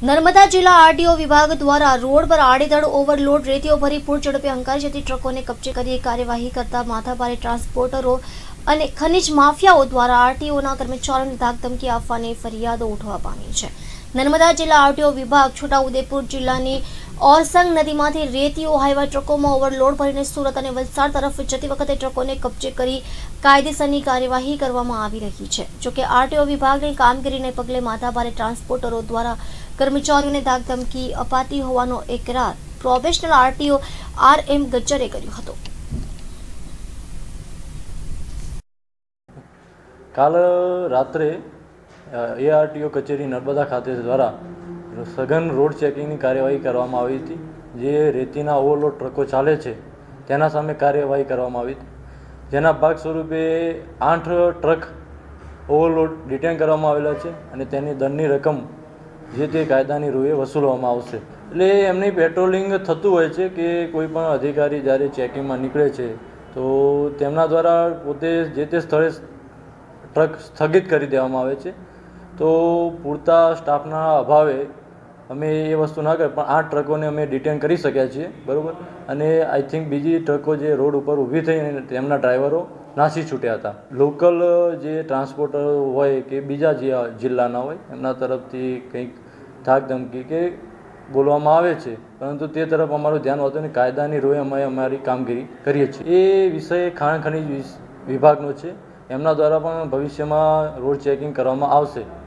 નર્મદા જિલ્લા આરટીઓ વિભાગ દ્વારા રોડ પર આડેધડ ઓવરલોડ રેતીઓ ભરી પૂર ઝડપે હંકારી જતી ટ્રકોને કબજે કરી કાર્યવાહી કરતા માથાભારે ટ્રાન્સપોર્ટરો અને ખનીજ માફિયાઓ દ્વારા આરટીઓના કર્મચારીઓને ધાકધમકી આપવાની ફરિયાદો ઉઠવા પામી છે। નર્મદા જિલ્લા આરટીઓ વિભાગ છોટાઉદેપુર જિલ્લાની ઓરસંગ નદીમાંથી રેતીઓ હાઈવા ટ્રકોમાં ઓવરલોડ ભરીને સુરત અને વલસાડ તરફ જતી વખતે ટ્રકોને કબજે કરી કાયદેસરની કાર્યવાહી કરવામાં આવી રહી છે। જોકે આરટીઓ વિભાગની કામગીરીને પગલે માથાભારે ટ્રાન્સપોર્ટરો દ્વારા કર્મચારીઓને ધાકધમકી અપાતી હોવાનો એકરાર પ્રોબેશનલ આરટીઓ આર.એમ. ગજ્જરે કર્યો હતો। કાલ રાત્રે એઆરટીઓ કચેરી નર્મદા ખાતે દ્વારા સઘન રોડ ચેકિંગની કાર્યવાહી કરવામાં આવી હતી। જે રેતીના ઓવરલોડ ટ્રકો ચાલે છે તેના સામે કાર્યવાહી કરવામાં આવી હતી, જેના ભાગ સ્વરૂપે 8 ટ્રક ઓવરલોડ ડિટેન કરવામાં આવેલા છે અને તેની દંડની રકમ જે તે કાયદાની રૂએ વસૂલવામાં આવશે। એટલે એમની પેટ્રોલિંગ થતું હોય છે કે કોઈ પણ અધિકારી જ્યારે ચેકિંગમાં નીકળે છે તો તેમના દ્વારા પોતે જે તે સ્થળે ટ્રક સ્થગિત કરી દેવામાં આવે છે। તો પૂરતા સ્ટાફના અભાવે અમે એ વસ્તુ ના કરી, પણ 8 ટ્રકોને અમે ડિટેન કરી શક્યા છીએ, બરાબર। અને આઈ થિંક બીજી ટ્રકો જે રોડ ઉપર ઊભી થઈ અને તેમના ડ્રાઈવરો નાસી છૂટ્યા હતા। લોકલ જે ટ્રાન્સપોર્ટર હોય કે બીજા જે જિલ્લાના હોય એમના તરફથી કંઈક ધાકધમકી કે બોલવામાં આવે છે, પરંતુ તે તરફ અમારું ધ્યાન હોતું નહીં। કાયદાની રોએ અમે અમારી કામગીરી કરીએ છીએ। એ વિષય ખાણ ખનીજ વિભાગનો છે, એમના દ્વારા પણ ભવિષ્યમાં રોડ ચેકિંગ કરવામાં આવશે।